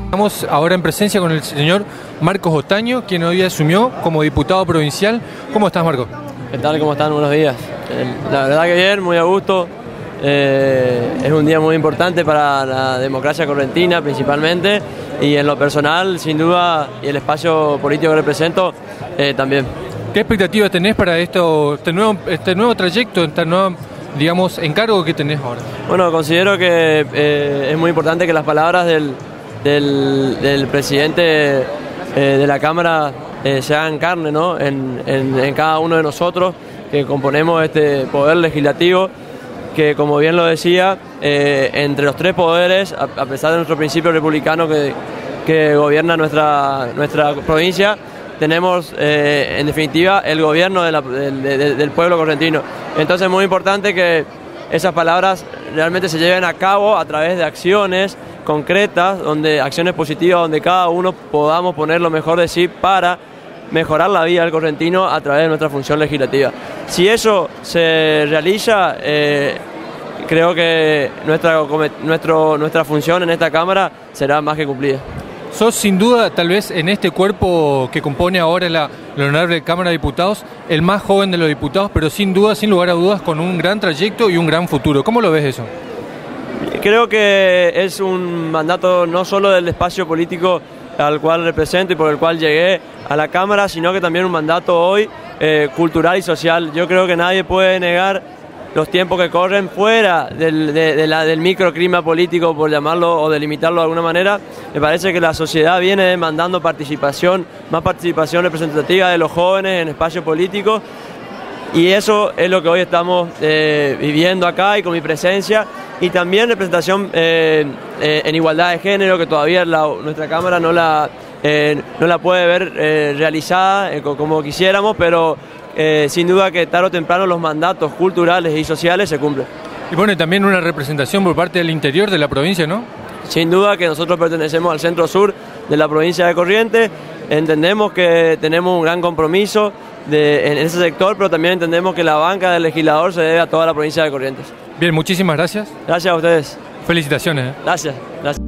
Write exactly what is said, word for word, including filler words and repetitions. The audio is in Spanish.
Estamos ahora en presencia con el señor Marcos Otaño, quien hoy asumió como diputado provincial. ¿Cómo estás, Marcos? ¿Qué tal? ¿Cómo están? Buenos días. La verdad que bien, muy a gusto. Eh, es un día muy importante para la democracia correntina principalmente, y en lo personal, sin duda, y el espacio político que represento, eh, también. ¿Qué expectativas tenés para esto, este nuevo, este nuevo trayecto, este nuevo, digamos, encargo que tenés ahora? Bueno, considero que eh, es muy importante que las palabras del, del, del presidente eh, de la Cámara eh, se hagan carne, ¿no? en, en, en cada uno de nosotros que componemos este poder legislativo, que, como bien lo decía, eh, entre los tres poderes, a, a pesar de nuestro principio republicano que, que gobierna nuestra, nuestra provincia, tenemos eh, en definitiva el gobierno de la, de, de, del pueblo correntino. Entonces es muy importante que esas palabras realmente se lleven a cabo a través de acciones concretas, donde, acciones positivas, donde cada uno podamos poner lo mejor de sí para mejorar la vida del correntino a través de nuestra función legislativa. Si eso se realiza, eh, creo que nuestra, nuestro, nuestra función en esta Cámara será más que cumplida. Sos sin duda, tal vez en este cuerpo que compone ahora la, la Honorable Cámara de Diputados, el más joven de los diputados, pero sin duda, sin lugar a dudas, con un gran trayecto y un gran futuro. ¿Cómo lo ves eso? Creo que es un mandato no solo del espacio político al cual represento y por el cual llegué a la Cámara, sino que también un mandato hoy eh, cultural y social. Yo creo que nadie puede negar los tiempos que corren fuera del, de, de la, del microclima político, por llamarlo o delimitarlo de alguna manera. Me parece que la sociedad viene demandando participación, más participación representativa de los jóvenes en espacios políticos, y eso es lo que hoy estamos eh, viviendo acá y con mi presencia, y también representación eh, eh, en igualdad de género, que todavía la, nuestra Cámara no la, eh, no la puede ver eh, realizada eh, como quisiéramos, pero eh, sin duda que tarde o temprano los mandatos culturales y sociales se cumplen. Y bueno, también una representación por parte del interior de la provincia, ¿no? Sin duda que nosotros pertenecemos al centro sur de la provincia de Corrientes, entendemos que tenemos un gran compromiso de, en ese sector, pero también entendemos que la banca del legislador se debe a toda la provincia de Corrientes. Bien, muchísimas gracias. Gracias a ustedes. Felicitaciones. ¿eh? Gracias, gracias.